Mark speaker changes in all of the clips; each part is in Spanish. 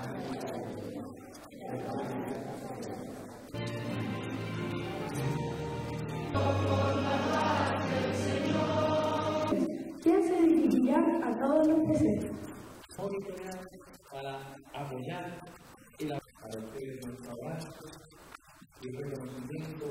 Speaker 1: ¿Quién se dirigirá a todos los presentes?
Speaker 2: Para apoyar y para ustedes nuestro abrazo y reconocimiento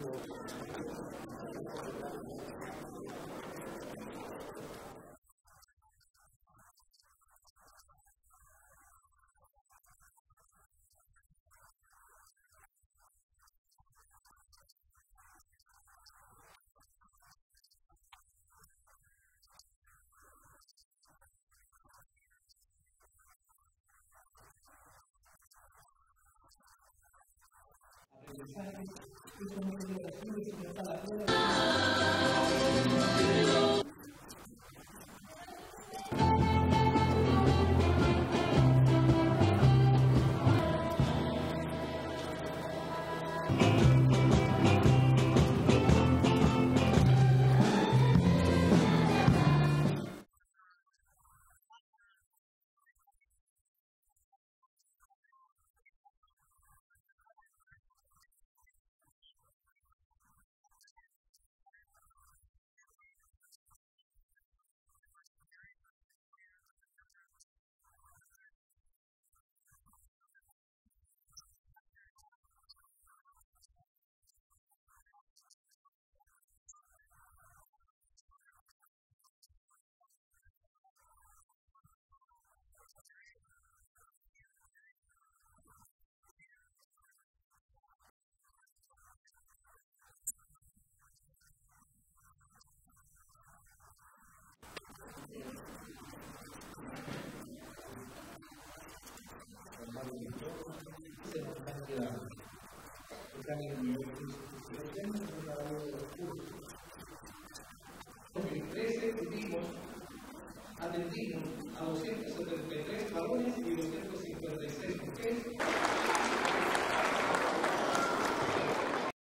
Speaker 2: En el 13 atendimos a 273 varones y